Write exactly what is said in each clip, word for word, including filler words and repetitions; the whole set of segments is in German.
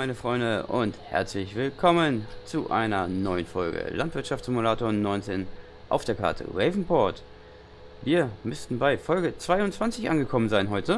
meine Freunde und herzlich willkommen zu einer neuen Folge Landwirtschaftssimulator neunzehn auf der Karte Ravenport. Wir müssten bei Folge zweiundzwanzig angekommen sein heute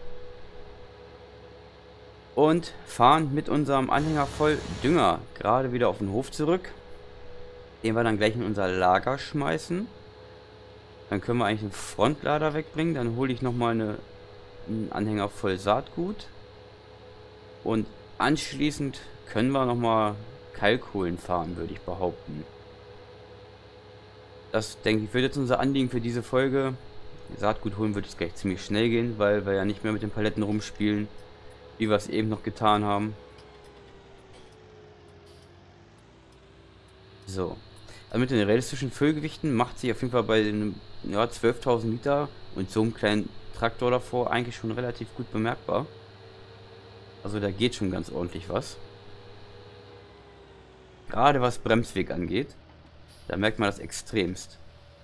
und fahren mit unserem Anhänger voll Dünger gerade wieder auf den Hof zurück, den wir dann gleich in unser Lager schmeißen. Dann können wir eigentlich einen Frontlader wegbringen, dann hole ich nochmal eine, einen Anhänger voll Saatgut. Und anschließend können wir nochmal Kalkholen fahren, würde ich behaupten. Das, denke ich, wird jetzt unser Anliegen für diese Folge. Saatgut holen wird es gleich ziemlich schnell gehen, weil wir ja nicht mehr mit den Paletten rumspielen, wie wir es eben noch getan haben. So. Also mit den realistischen Füllgewichten macht sich auf jeden Fall bei den ja, zwölftausend Liter und so einem kleinen Traktor davor eigentlich schon relativ gut bemerkbar. Also da geht schon ganz ordentlich was. Gerade was Bremsweg angeht. Da merkt man das extremst.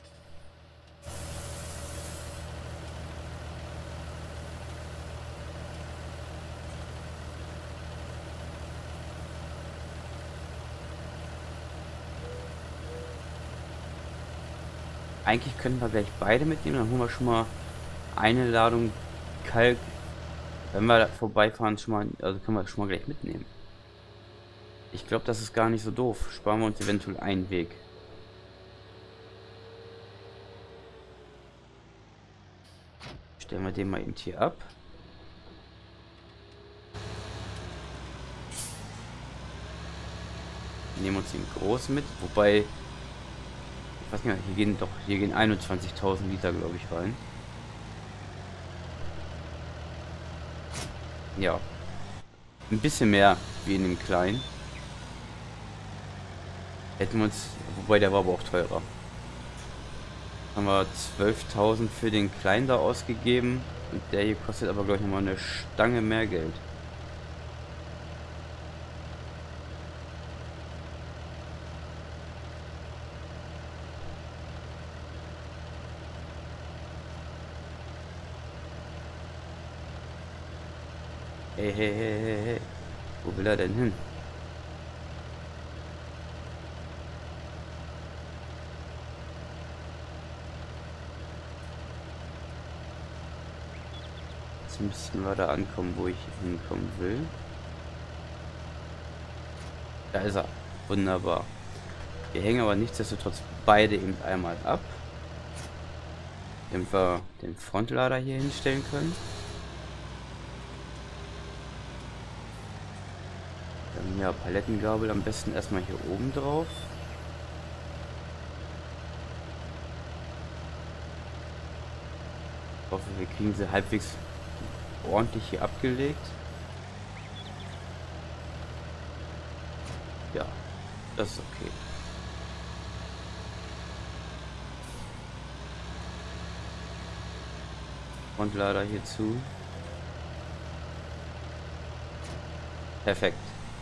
Eigentlich können wir gleich beide mitnehmen. Dann holen wir schon mal eine Ladung Kalk. Wenn wir da vorbeifahren, schon mal, also können wir das schon mal gleich mitnehmen. Ich glaube, das ist gar nicht so doof. Sparen wir uns eventuell einen Weg. Stellen wir den mal eben hier ab. Nehmen uns den großen mit, wobei, ich weiß nicht, hier gehen doch, hier gehen einundzwanzigtausend Liter, glaube ich, rein. Ja, ein bisschen mehr wie in dem kleinen. Hätten wir uns, wobei der war aber auch teurer. Haben wir zwölftausend für den kleinen da ausgegeben und der hier kostet aber, glaube ich, nochmal eine Stange mehr Geld. Hey, hey, hey, hey, hey. Wo will er denn hin? Jetzt müssten wir da ankommen, wo ich hinkommen will. Da ist er. Wunderbar. Wir hängen aber nichtsdestotrotz beide eben einmal ab. Damit wir den Frontlader hier hinstellen können. Ja, Palettengabel am besten erstmal hier oben drauf. Ich hoffe, wir kriegen sie halbwegs ordentlich hier abgelegt. Ja, das ist okay. Frontlader hier zu. Perfekt.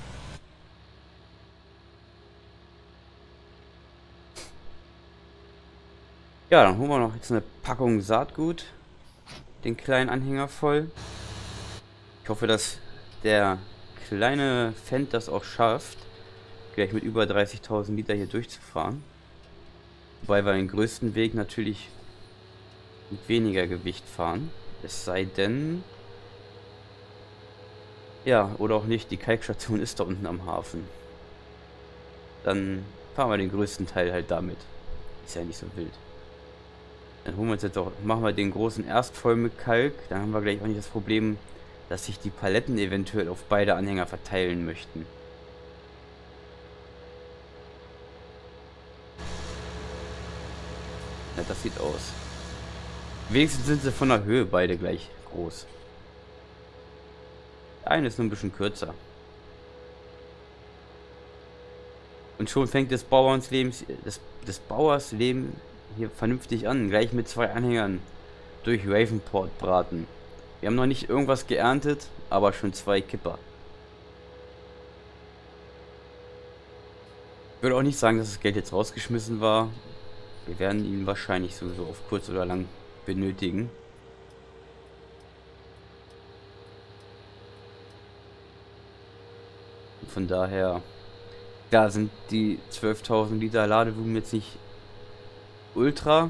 Ja, dann holen wir noch jetzt eine Packung Saatgut, den kleinen Anhänger voll. Ich hoffe, dass der kleine Fendt das auch schafft, gleich mit über dreißigtausend Liter hier durchzufahren. Wobei wir den größten Weg natürlich mit weniger Gewicht fahren. Es sei denn, ja, oder auch nicht, die Kalkstation ist da unten am Hafen. Dann fahren wir den größten Teil halt damit. Ist ja nicht so wild. Dann holen wir uns jetzt auch, machen wir den großen erst voll mit Kalk. Dann haben wir gleich auch nicht das Problem, dass sich die Paletten eventuell auf beide Anhänger verteilen möchten. Ja, das sieht aus. Wenigstens sind sie von der Höhe beide gleich groß. Der eine ist nur ein bisschen kürzer. Und schon fängt des Bauerns Lebens, des, des Bauers Leben hier vernünftig an, gleich mit zwei Anhängern durch Ravenport braten. Wir haben noch nicht irgendwas geerntet, aber schon zwei Kipper. Ich würde auch nicht sagen, dass das Geld jetzt rausgeschmissen war. Wir werden ihn wahrscheinlich sowieso auf kurz oder lang benötigen. Von daher, klar sind die zwölftausend Liter Ladevolumen jetzt nicht ultra,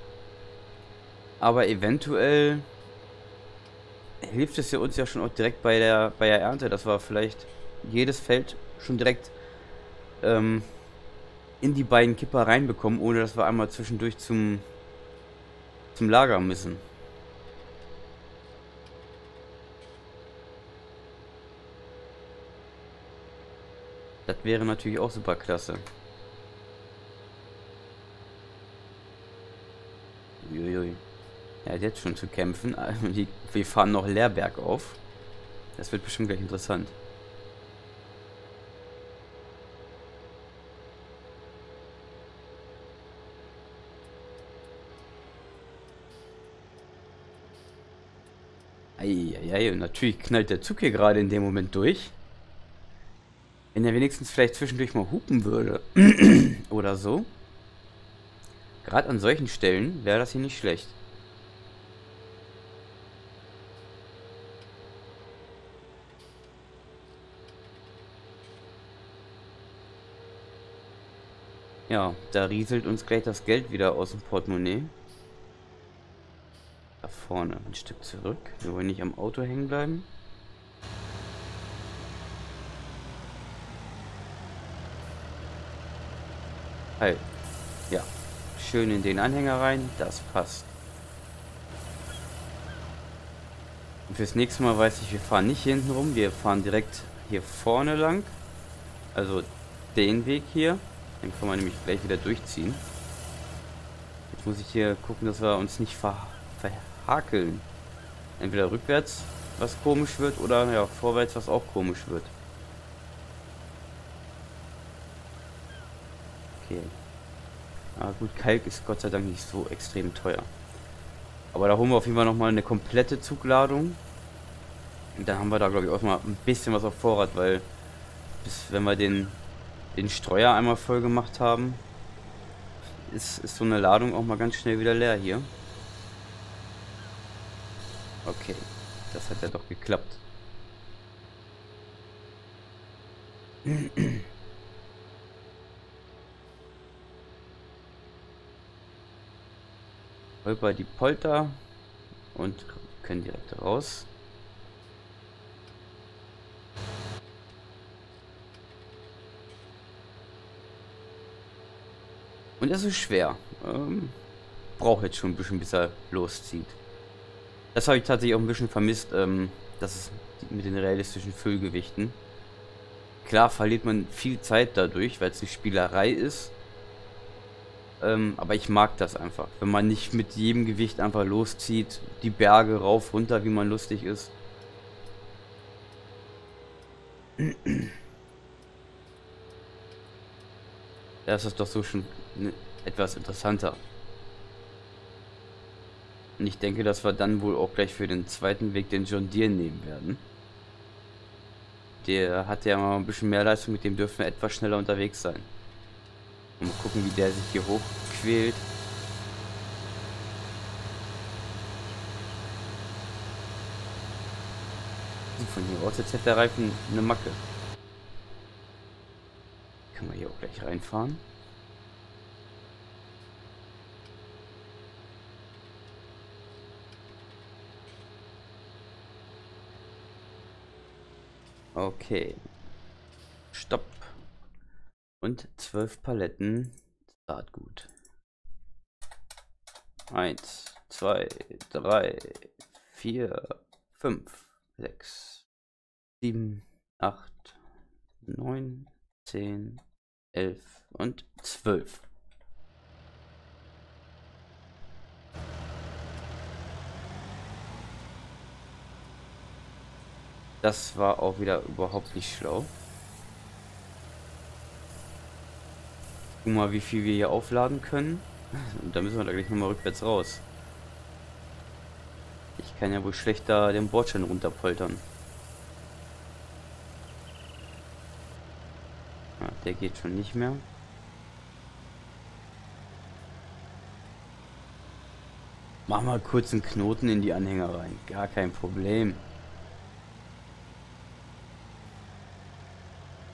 aber eventuell hilft es ja uns ja schon auch direkt bei der bei der Ernte, dass wir vielleicht jedes Feld schon direkt ähm, in die beiden Kipper reinbekommen, ohne dass wir einmal zwischendurch zum zum Lager müssen. Das wäre natürlich auch super klasse. Uiuiui. Er hat jetzt schon zu kämpfen. Wir fahren noch leer bergauf. Das wird bestimmt gleich interessant. Eieiei, und natürlich knallt der Zug hier gerade in dem Moment durch. Wenn er wenigstens vielleicht zwischendurch mal hupen würde. Oder so. Gerade an solchen Stellen wäre das hier nicht schlecht. Ja, da rieselt uns gleich das Geld wieder aus dem Portemonnaie. Da vorne ein Stück zurück. Wir wollen nicht am Auto hängen bleiben. Halt. Ja. Schön in den Anhänger rein. Das passt. Und fürs nächste Mal weiß ich, wir fahren nicht hier hinten rum. Wir fahren direkt hier vorne lang. Also den Weg hier. Dann kann man nämlich gleich wieder durchziehen. Jetzt muss ich hier gucken, dass wir uns nicht ver verhakeln. Entweder rückwärts, was komisch wird, oder ja, vorwärts, was auch komisch wird. Okay. Ah, gut, Kalk ist Gott sei Dank nicht so extrem teuer. Aber da holen wir auf jeden Fall nochmal eine komplette Zugladung. Und dann haben wir da, glaube ich, auch mal ein bisschen was auf Vorrat, weil bis wenn wir den den Streuer einmal voll gemacht haben, ist, ist so eine Ladung auch mal ganz schnell wieder leer hier. Okay, das hat ja doch geklappt. Holper die Polter und können direkt raus. Und es ist schwer. Ähm, braucht jetzt schon ein bisschen, bis er loszieht. Das habe ich tatsächlich auch ein bisschen vermisst, ähm, dass es mit den realistischen Füllgewichten. Klar verliert man viel Zeit dadurch, weil es eine Spielerei ist. Ähm, aber ich mag das einfach. Wenn man nicht mit jedem Gewicht einfach loszieht, die Berge rauf, runter, wie man lustig ist. Da ist es doch so schon ne, etwas interessanter. Und ich denke, dass wir dann wohl auch gleich für den zweiten Weg den John Deere nehmen werden. Der hat ja mal ein bisschen mehr Leistung, mit dem dürfen wir etwas schneller unterwegs sein. Und mal gucken, wie der sich hier hochquält. Von hier aus jetzt hätte der Reifen eine Macke. Können wir hier auch gleich reinfahren. Okay. Stopp. Und zwölf Paletten Saatgut. Eins, zwei, drei, vier, fünf, sechs, sieben, acht, neun, zehn, elf und zwölf. Das war auch wieder überhaupt nicht schlau. Guck mal, wie viel wir hier aufladen können. Und da müssen wir da gleich nochmal rückwärts raus. Ich kann ja wohl schlechter den Bordstein runterpoltern. Ja, der geht schon nicht mehr. Mach mal kurz einen Knoten in die Anhänger rein. Gar kein Problem.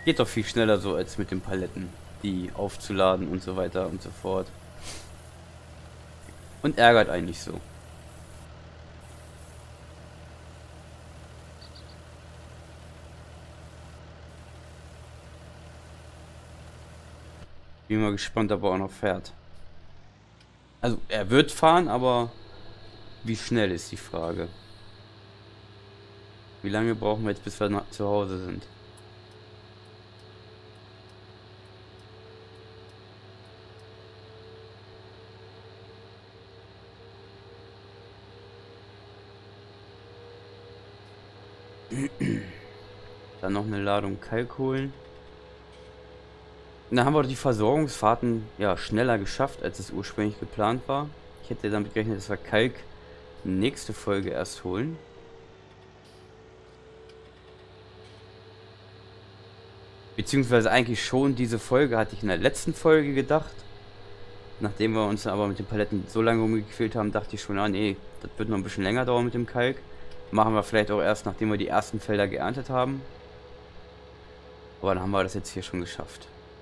Geht doch viel schneller so als mit den Paletten, die aufzuladen und so weiter und so fort. Und ärgert einen nicht so. Bin mal gespannt, ob er auch noch fährt. Also er wird fahren, aber wie schnell ist die Frage. Wie lange brauchen wir jetzt, bis wir zu Hause sind? Dann noch eine Ladung Kalk holen. Und dann haben wir die Versorgungsfahrten ja schneller geschafft, als es ursprünglich geplant war. Ich hätte damit gerechnet, dass wir Kalk nächste Folge erst holen. Beziehungsweise eigentlich schon diese Folge hatte ich in der letzten Folge gedacht. Nachdem wir uns aber mit den Paletten so lange rumgequält haben, dachte ich schon, ah nee, das wird noch ein bisschen länger dauern mit dem Kalk. Machen wir vielleicht auch erst, nachdem wir die ersten Felder geerntet haben. Aber dann haben wir das jetzt hier schon geschafft.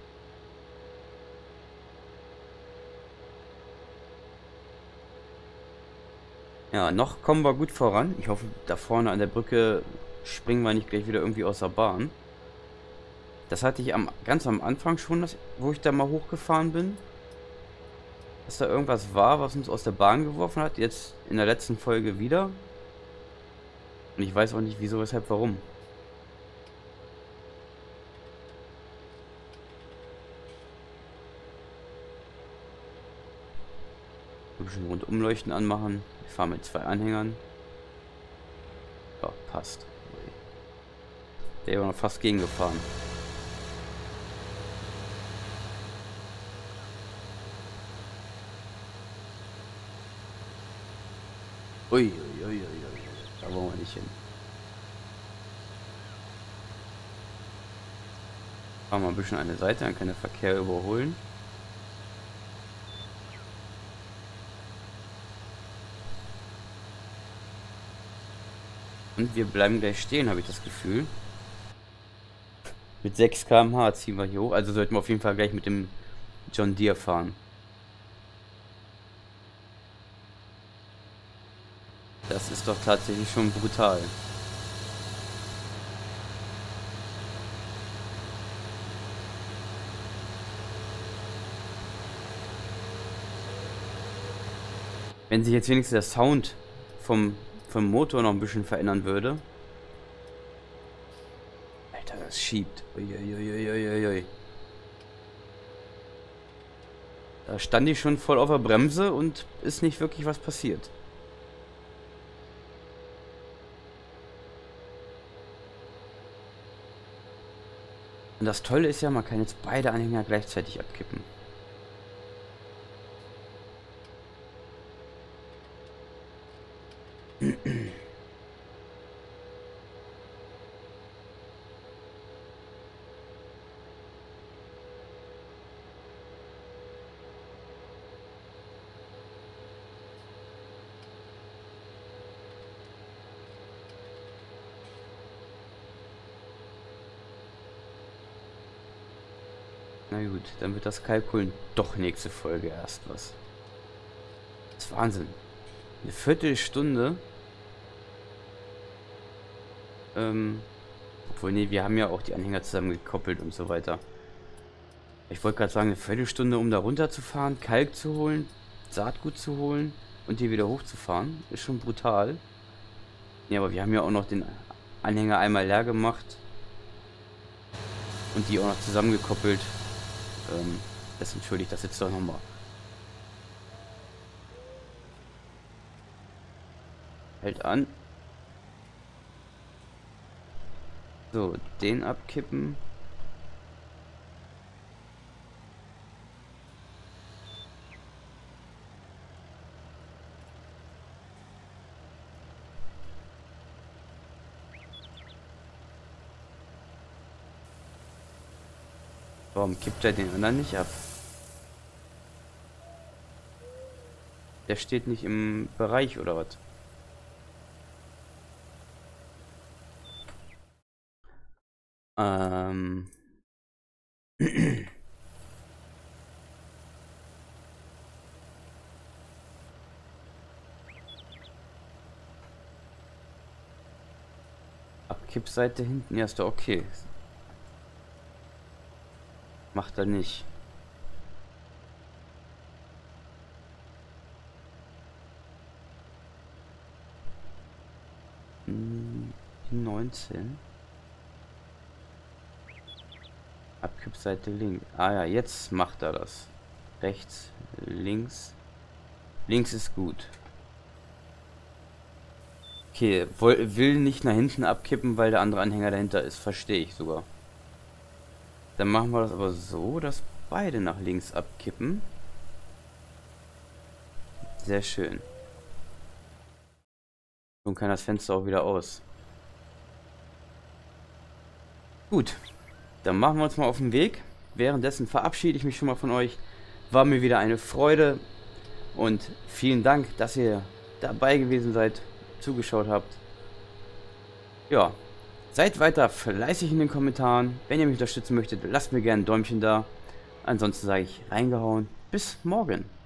Ja, noch kommen wir gut voran. Ich hoffe, da vorne an der Brücke springen wir nicht gleich wieder irgendwie aus der Bahn. Das hatte ich am, ganz am Anfang schon, das, wo ich da mal hochgefahren bin. Dass da irgendwas war, was uns aus der Bahn geworfen hat. Jetzt in der letzten Folge wieder. Und ich weiß auch nicht, wieso, weshalb, warum. Ein bisschen Rundumleuchten anmachen. Ich fahre mit zwei Anhängern. Ja, passt. Der war noch fast gegengefahren. Ui, ui, ui, ui, ui. Da wollen wir nicht hin. Fahren wir ein bisschen an der Seite, dann kann der Verkehr überholen. Und wir bleiben gleich stehen, habe ich das Gefühl. Mit sechs Kilometer pro Stunde ziehen wir hier hoch. Also sollten wir auf jeden Fall gleich mit dem John Deere fahren. Das ist doch tatsächlich schon brutal. Wenn sich jetzt wenigstens der Sound vom, vom Motor noch ein bisschen verändern würde. Alter, das schiebt. Uiuiuiuiui. Da stand ich schon voll auf der Bremse und ist nicht wirklich was passiert. Und das Tolle ist ja, man kann jetzt beide Anhänger gleichzeitig abkippen. Na gut, dann wird das Kalkulen doch nächste Folge erst was. Das ist Wahnsinn. Eine Viertelstunde. Ähm, obwohl, nee, wir haben ja auch die Anhänger zusammen gekoppelt und so weiter. Ich wollte gerade sagen, eine Viertelstunde, um da runterzufahren, Kalk zu holen, Saatgut zu holen und die wieder hochzufahren. Ist schon brutal. Ja, aber wir haben ja auch noch den Anhänger einmal leer gemacht. Und die auch noch zusammengekoppelt. Ähm, das entschuldigt das jetzt doch nochmal. Hält an. So, den abkippen. Warum kippt er den anderen nicht ab? Der steht nicht im Bereich oder was? Ähm, Abkippseite hinten, ja, ist doch okay. Macht er nicht. Hm, neunzehn. Abkippseite links. Ah ja, jetzt macht er das. Rechts, links. Links ist gut. Okay, will nicht nach hinten abkippen, weil der andere Anhänger dahinter ist. Verstehe ich sogar. Dann machen wir das aber so, dass beide nach links abkippen. Sehr schön. Nun kann das Fenster auch wieder aus. Gut, dann machen wir uns mal auf den Weg. Währenddessen verabschiede ich mich schon mal von euch. War mir wieder eine Freude. Und vielen Dank, dass ihr dabei gewesen seid, zugeschaut habt. Ja, seid weiter fleißig in den Kommentaren. Wenn ihr mich unterstützen möchtet, lasst mir gerne ein Däumchen da. Ansonsten sage ich reingehauen. Bis morgen.